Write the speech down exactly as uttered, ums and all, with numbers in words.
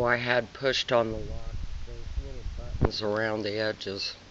I had pushed on the lock those little buttons around the edges.